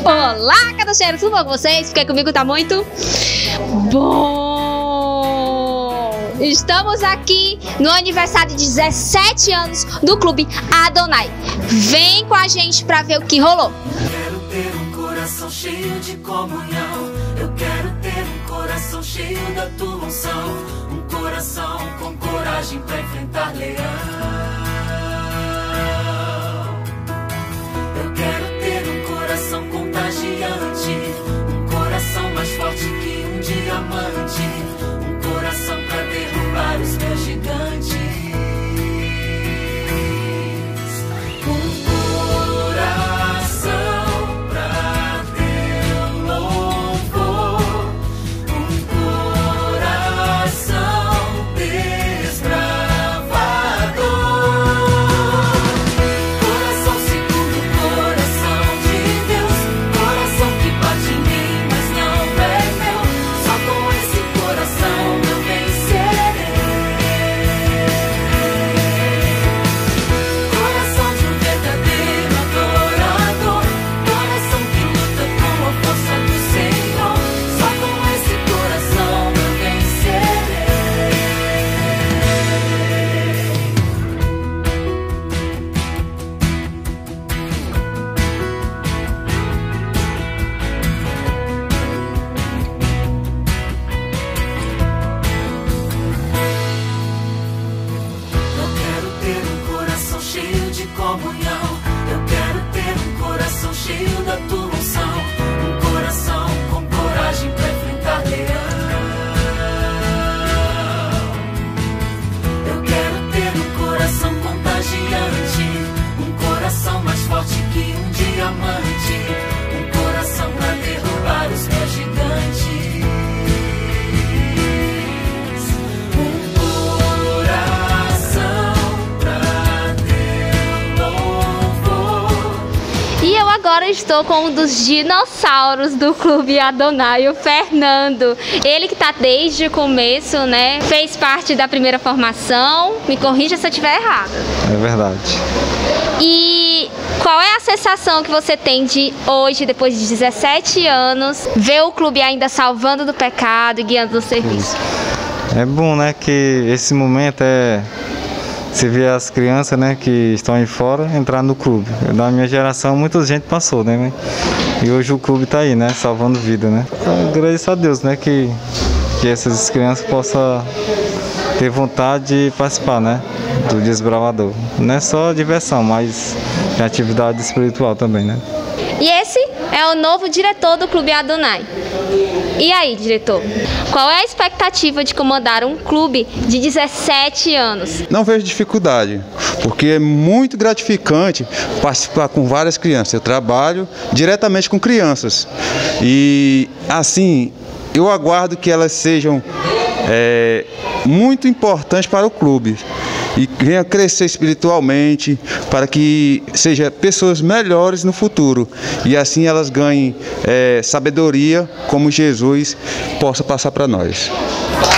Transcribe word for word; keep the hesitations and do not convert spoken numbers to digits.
Olá, cadastreiros, tudo bom com vocês? Porque comigo tá muito bom! Estamos aqui no aniversário de dezessete anos do Clube Adonai. Vem com a gente pra ver o que rolou. Eu quero ter um coração cheio de comunhão. Eu quero ter um coração cheio da tua unção. Um coração com coragem pra enfrentar leão. Eu quero ter um coração contagiante, um coração mais forte que um diamante, um coração pra derrubar os meus gigantes. Um coração pra teu louvor, um coração desbravador, coração segundo o coração de Deus, coração que bate em mim, mas não é meu. Só com esse coração eu vencerei. Coração de um verdadeiro adorador, coração que luta com a força do Senhor. Só com esse coração eu vencerei. Eu quero ter um coração cheio de comunhão. Eu quero ter um coração cheio da tua unção. Um coração com coragem pra enfrentar leão. Eu quero ter um coração contagiante, um coração mais forte que um diamante, um coração pra derrubar os meus gigantes. Um coração pra teu louvor. E eu agora estou com um dos dinossauros do Clube Adonai, o Fernando. Ele que tá desde o começo, né? Fez parte da primeira formação. Me corrija se eu estiver errada. É verdade. E qual é a sensação que você tem de hoje, depois de dezessete anos, ver o clube ainda salvando do pecado e guiando no serviço? É bom, né, que esse momento é você vê as crianças, né, que estão aí fora entrar no clube. Da minha geração, muita gente passou, né? E hoje o clube está aí, né, salvando vida, né? Então, agradeço a Deus, né, que, que essas crianças possam ter vontade de participar, né, do Desbravador. Não é só diversão, mas tem atividade espiritual também, né? E esse é o novo diretor do Clube Adonai. E aí, diretor, qual é a expectativa de comandar um clube de dezessete anos? Não vejo dificuldade, porque é muito gratificante participar com várias crianças. Eu trabalho diretamente com crianças e, assim, eu aguardo que elas sejam é, muito importantes para o clube e venha crescer espiritualmente para que sejam pessoas melhores no futuro e assim elas ganhem é, sabedoria como Jesus possa passar para nós.